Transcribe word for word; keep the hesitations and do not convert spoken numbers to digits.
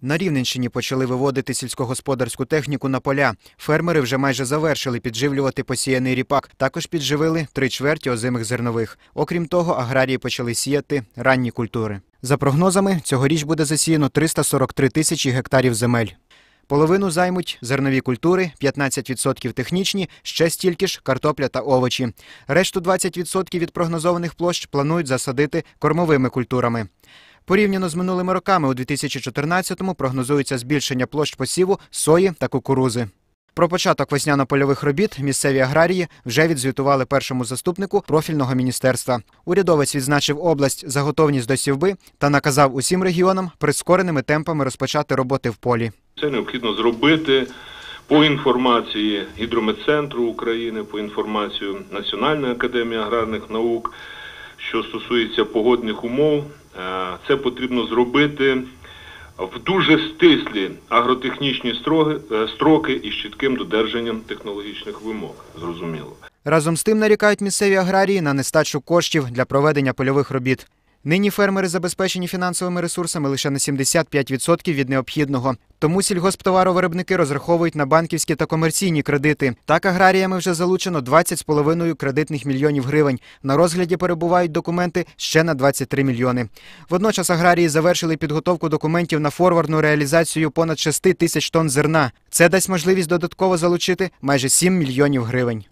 На Рівненщині почали виводити сільськогосподарську техніку на поля. Фермери вже майже завершили підживлювати посіяний ріпак. Також підживили три чверті озимих зернових. Окрім того, аграрії почали сіяти ранні культури. За прогнозами, цьогоріч буде засіяно триста сорок три тисячі гектарів земель. Половину займуть зернові культури, п'ятнадцять відсотків технічні, ще стільки ж картопля та овочі. Решту двадцять відсотків від прогнозованих площ планують засадити кормовими культурами. Порівняно з минулими роками у дві тисячі чотирнадцятому прогнозується збільшення площ посіву сої та кукурузи. Про початок весняно-польових робіт місцеві аграрії вже відзвітували першому заступнику профільного міністерства. Урядовець відзначив область за готовність до сівби та наказав усім регіонам прискореними темпами розпочати роботи в полі. Це необхідно зробити по інформації Гідрометцентру України, по інформації Національної академії аграрних наук, що стосується погодних умов. Це потрібно зробити в дуже стислі агротехнічні строки і з чітким додержанням технологічних вимог, зрозуміло. Разом з тим нарікають місцеві аграрії на нестачу коштів для проведення польових робіт. Нині фермери забезпечені фінансовими ресурсами лише на сімдесят п'ять відсотків від необхідного. Тому сільгосптоваровиробники розраховують на банківські та комерційні кредити. Так аграріями вже залучено двадцять з половиною кредитних мільйонів гривень. На розгляді перебувають документи ще на двадцять три мільйони. Водночас аграрії завершили підготовку документів на форвардну реалізацію понад шести тисяч тонн зерна. Це дасть можливість додатково залучити майже сім мільйонів гривень.